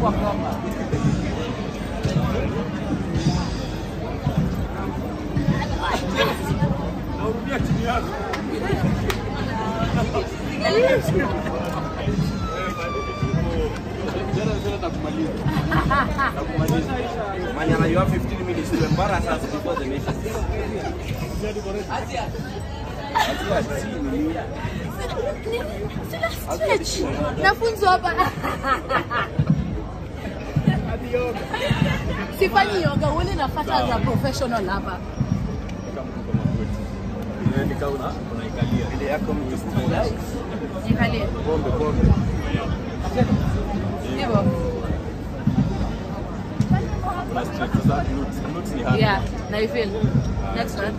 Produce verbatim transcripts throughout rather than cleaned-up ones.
Manyala, you have fifteen minutes to embarrass us before the nation. Azziad. Azziad. Nafunzo hapa. Sifanyi yoga, wewe nafuata as a professional hapa. Nikaona unaikalia. Ile yako mtu Nikalie. Bombe bombe. Hivyo. Yeah, now you feel. Next one.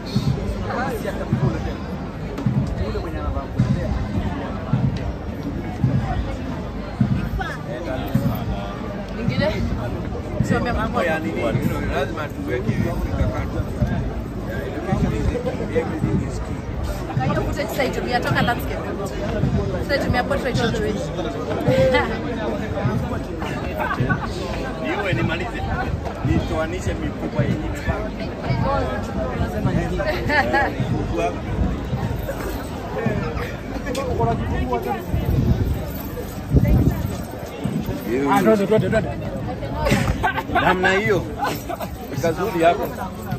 Ingine? So me mambo ya nini? Lazima tuweke mikakati. Everything is key. Can you put it side to me? I talk a landscape. Side to me, I portrait all the way. Niwe nimalize. Nitoanishe mikubwa yenyewe. Nasema nini? Mikubwa. Ah, ndio ndio ndio. Namna hiyo. Kazuri yako.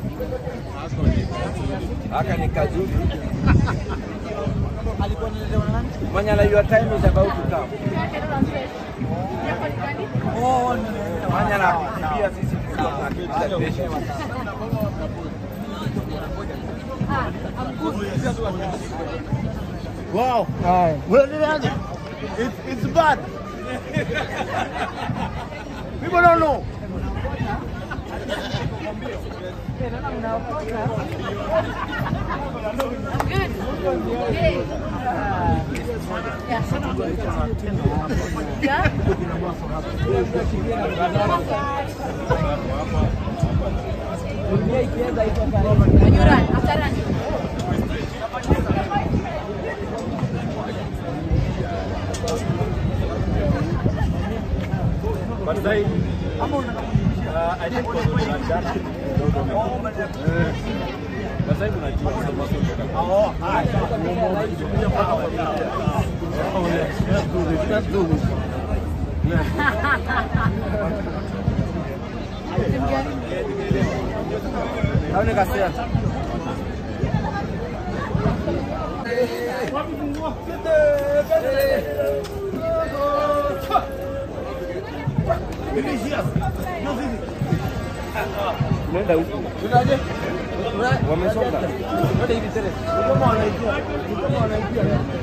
Haka ni kazuri. Manyala, your time is about to come. Oh, Manyala, pia sisi tunaketi. Wow. Hi. Well, it's it's bad. People don't know. Good. Okay. Yeah. Yeah. You run. After running. But I, uh, I think was like that. But I gonna do some. Oh, hi. Oh, yes. Let's do this. Let's do this. How many guys here? Nenda huko. Tunaje? Wamesonga. Ndio hivi tena. Kama wanaijua. Kama wanaijua.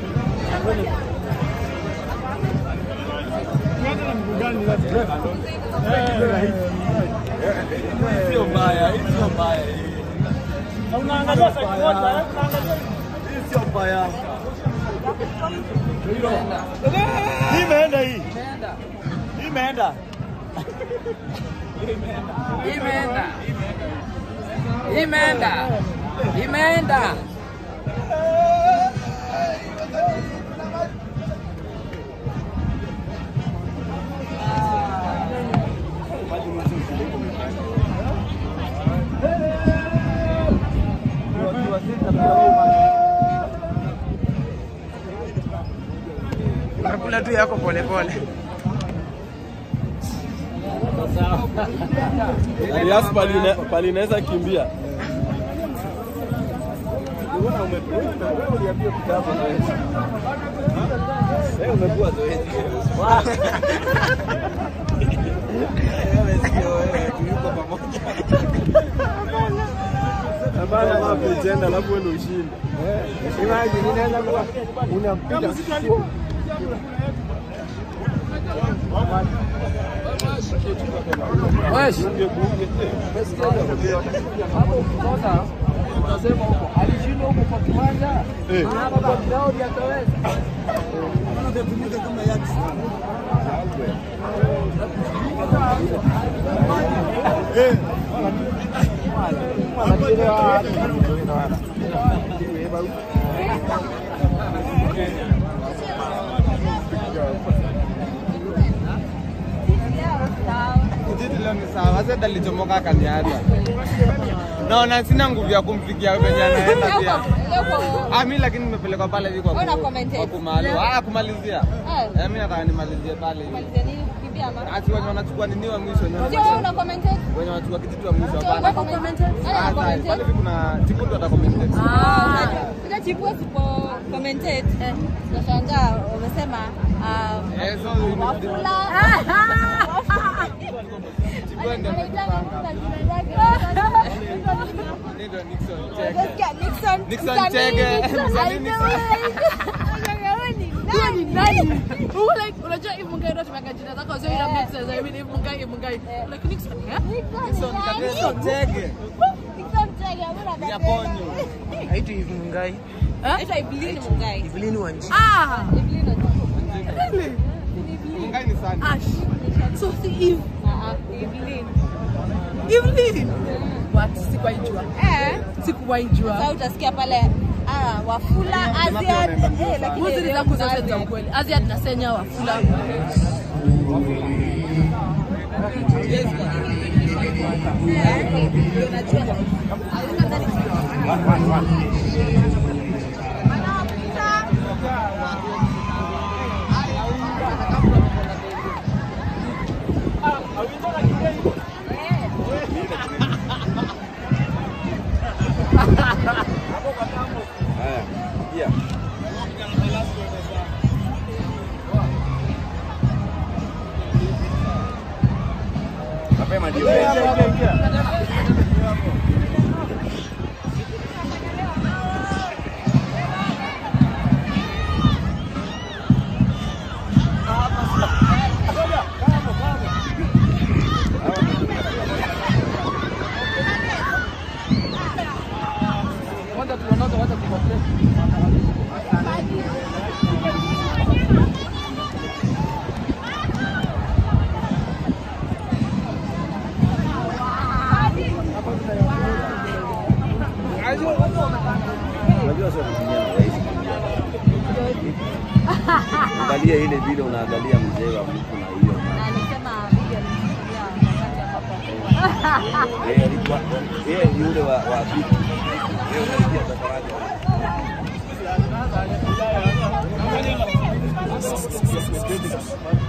Nenda na mgani la drive. Eh. Sio mbaya, sio mbaya. Unaangalia sasa moja, unaangalia. Sio mbaya. Hii imeenda hii. Imeenda. Hii imeenda. Imeenda. Imeenda. Imeenda. Unakula tu yako pole pole. Alias pali inaweza kimbia. Unaona umekuwa wewe uliambia kitabu zoezi. Wewe umekuwa zoezi. Wewe sio wewe tuko pamoja. Bana wapi tena alafu wewe ushinde. Eh, imagine inaweza kuwa unapiga sio. Wesh. Hapo sasa utasema huko alishinda huko kwa kiwanja. Hapa kwa ground yakaweza. Unatumika kama yaks. Eh. Yeah. ni sawa. Azziad alichomoka akaniacha. Naona sina nguvu ya kumfikia venye anaenda pia. Ah, mimi lakini nimepelekwa pale hivi kwa kwa kumalo. Ah, kumalizia. Eh, mimi nataka nimalizie pale hivi. Malizia nini kukimbia ama? Ati wenye wanachukua nini wa mwisho ndio. Sio wewe una commented? Wenye wanachukua kitu wa mwisho hapana. Una commented? Ah, pale hivi kuna chipu ndo ata commented. Ah, kuna chipu sipo commented. Nashangaa wamesema um Eh, so wafula. Nixon. Nixon Chege. Nani nani? Who like unajua hivi Mungai ndo tumeka jina zako sio ila mix za hivi Mungai Mungai. Like Nixon eh? Nixon Nixon Chege. Nixon Chege mbona Ya ponyo. Haitu hivi Mungai. Eh? Ita Evelyn Mungai. Evelyn Wanji. Ah. Evelyn Wanji. Really? Mungai ni sana. Ash. So si Eve. Ah, Evelyn. Evelyn. What? Sikuwaijua. Eh? Sikuwaijua. Sasa utasikia pale ah Wafula Azziad eh lakini muziki za kuzote za ukweli. Azziad Nasenya Wafula. Yeah. Mapema ndio. Wanda tunaanza hata kukomplete. Unajua sio kutumia na rais. Angalia ile video unaangalia mzee wa mtu na hiyo. na alisema video nilishuhudia wakati ambapo Yeye alikuwa yeye yule wa wa kitu. Yeye unasikia safari. Thank you.